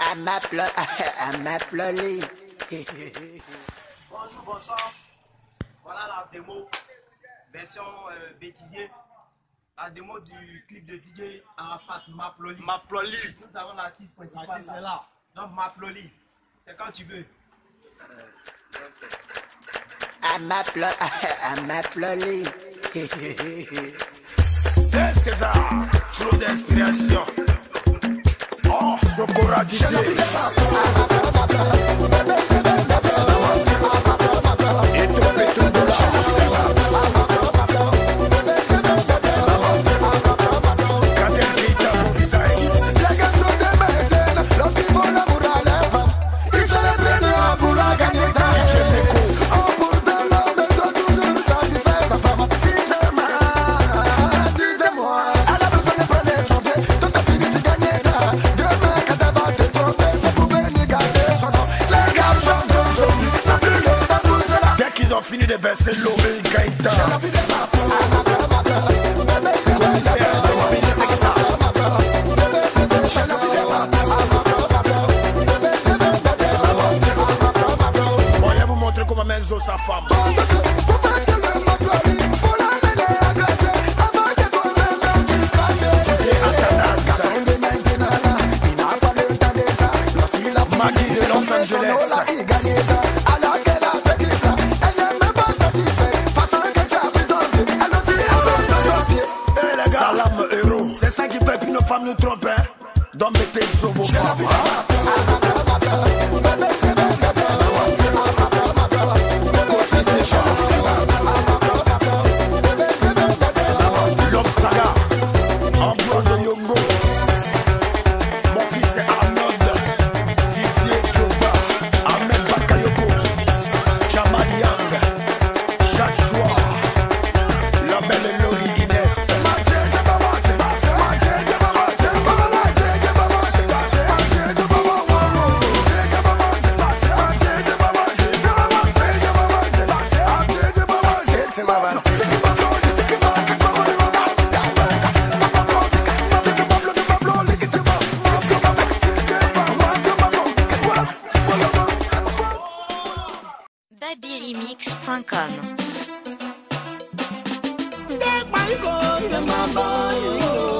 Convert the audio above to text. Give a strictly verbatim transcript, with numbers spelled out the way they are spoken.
À ma plo... à ma ploli. Bonjour, bonsoir. Voilà la démo, version euh, bêtisier. La démo du clip de D J Arafat, Maploli. Maploli. Nous avons l'artiste principal. L'artiste là. est là. Donc Maploli, c'est quand tu veux. À ma plo... à ma ploli. Hey César, trop d'inspiration. Oh, Sokora D J. Et ton pétou de fini de verser l'eau et Gaïta. Commissaire, c'est moi, c'est ça. Bon, il va vous montrer comment Menzo sa femme. Maggie de Los Angeles. C'est ça qui fait plus nos femmes nous tromper. Donc mettez sur vos femmes. L'homme Saga, Ambrose Yongo. Mon fils c'est Arnold, Didier Toba, Ahmed Bakayoko, Jamal Yang, chaque soir, la belle Lori Inès. babyremix point com. Take my gold, my boy.